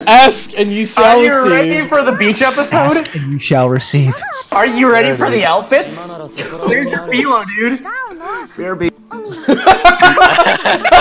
Ask and you shall receive. Are you ready for the beach episode? Ask and you shall receive. Are you ready for the outfits? There's your philo, dude. BRB.